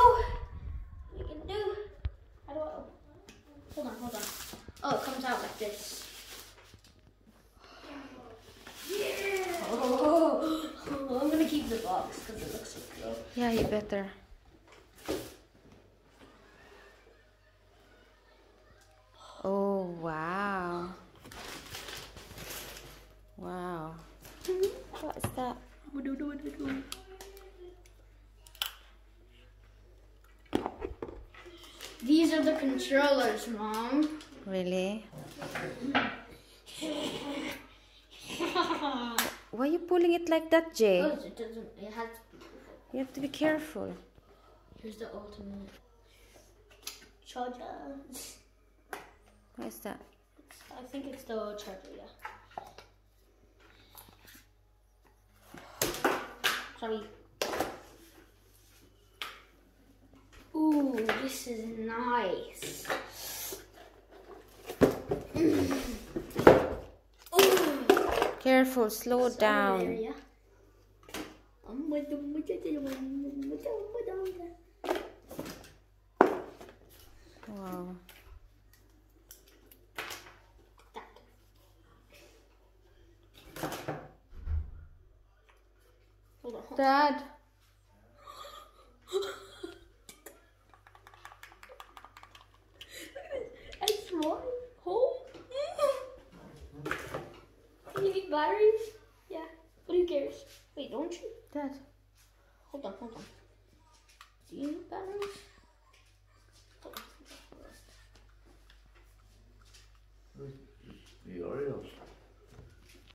We can do. How do I? Hold on. Oh, it comes out like this. Yeah. Oh, I'm gonna keep the box because it looks so cool. Yeah, you better. Oh, wow. Wow. What is that? These are the controllers, Mom. Really? Why are you pulling it like that, Jay? Because it doesn't. It has. You have to be careful. Here's the ultimate charger. What is that? I think it's the charger. Yeah. Sorry. Ooh, this is nice. Careful, slow down. Wow. Hold on. Dad. A small hole? You need batteries? Yeah. What do you care? Wait, don't you? Dad. Hold on. Do you need batteries? Hold on. The Oreos.